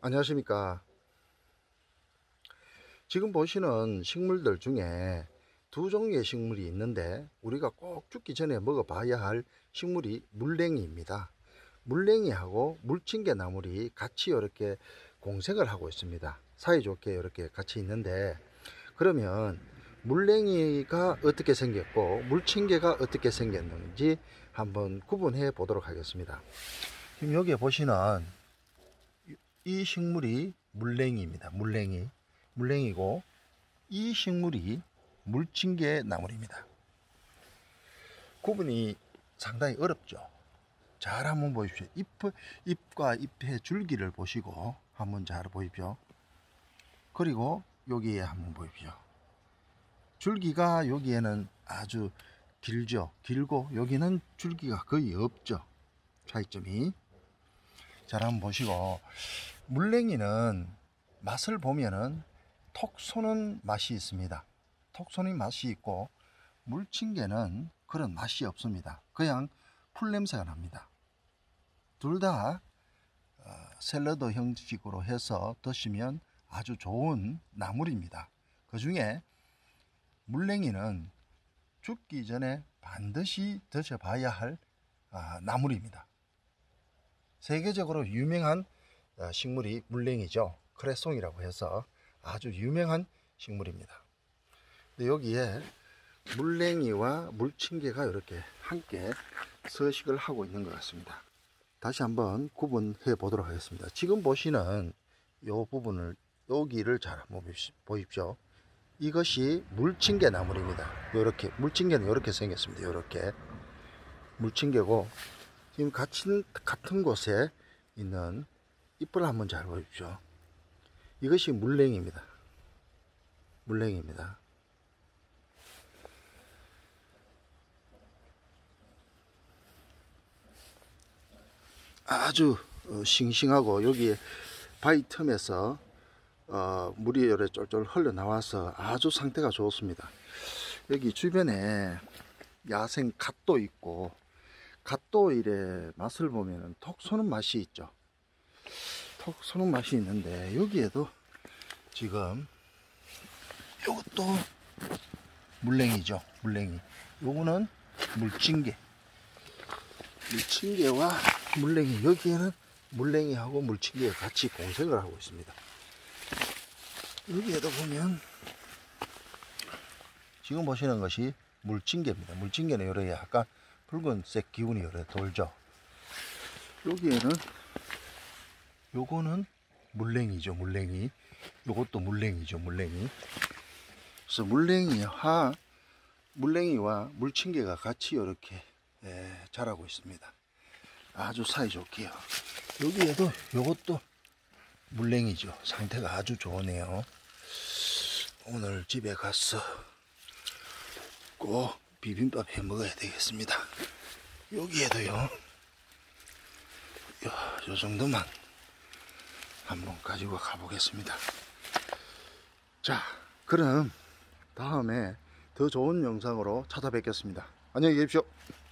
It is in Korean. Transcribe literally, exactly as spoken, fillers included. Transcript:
안녕하십니까. 지금 보시는 식물들 중에 두 종류의 식물이 있는데 우리가 꼭 죽기 전에 먹어봐야 할 식물이 물냉이입니다. 물냉이하고 물침개나물이 같이 이렇게 공생을 하고 있습니다. 사이좋게 이렇게 같이 있는데, 그러면 물냉이가 어떻게 생겼고 물침개가 어떻게 생겼는지 한번 구분해 보도록 하겠습니다. 지금 여기에 보시는 이 식물이 물냉이입니다. 물냉이. 물냉이고 이 식물이 물침개 나물입니다. 구분이 상당히 어렵죠. 잘 한번 보십시오. 잎, 잎과 잎의 줄기를 보시고 한번 잘 보십시오. 그리고 여기에 한번 보십시오. 줄기가 여기에는 아주 길죠. 길고 여기는 줄기가 거의 없죠. 차이점이. 잘 한번 보시고, 물냉이는 맛을 보면은 톡 쏘는 맛이 있습니다. 톡 쏘는 맛이 있고, 물침개는 그런 맛이 없습니다. 그냥 풀 냄새가 납니다. 둘 다 샐러드 형식으로 해서 드시면 아주 좋은 나물입니다. 그 중에 물냉이는 죽기 전에 반드시 드셔봐야 할 나물입니다. 세계적으로 유명한 식물이 물냉이죠. 크레송이라고 해서 아주 유명한 식물입니다. 근데 여기에 물냉이와 물침개가 이렇게 함께 서식을 하고 있는 것 같습니다. 다시 한번 구분해 보도록 하겠습니다. 지금 보시는 이 부분을, 여기를 잘 한번 보십시오. 이것이 물침개 나물입니다. 이렇게 물침개는 이렇게 생겼습니다. 이렇게 물침개고, 지금 같은, 같은 곳에 있는 잎을 한번 잘 보십시오. 이것이 물냉이입니다. 물냉이입니다. 아주 싱싱하고 여기에 바위 틈에서 어, 물이 이렇게 쫄쫄 흘러 나와서 아주 상태가 좋습니다. 여기 주변에 야생 갓도 있고, 갓도 이래 맛을 보면 톡 쏘는 맛이 있죠. 톡 쏘는 맛이 있는데, 여기에도 지금 요것도 물냉이죠. 물냉이. 요거는 물침개. 물침개와 물냉이. 여기에는 물냉이하고 물침개가 같이 공생을 하고 있습니다. 여기에도 보면 지금 보시는 것이 물침개입니다. 물침개는 요래 약간 붉은색 기운이 요래 돌죠. 여기에는 요거는 물냉이죠. 물냉이. 요것도 물냉이죠. 물냉이. 그래서 물냉이와 물냉이와 물침개가 같이 이렇게 예, 자라고 있습니다. 아주 사이좋게요. 여기에도 요것도 물냉이죠. 상태가 아주 좋으네요. 오늘 집에 가서 꼭 비빔밥 해 먹어야 되겠습니다. 여기에도요, 요, 요 정도만 한번 가지고 가보겠습니다. 자, 그럼 다음에 더 좋은 영상으로 찾아뵙겠습니다. 안녕히 계십시오.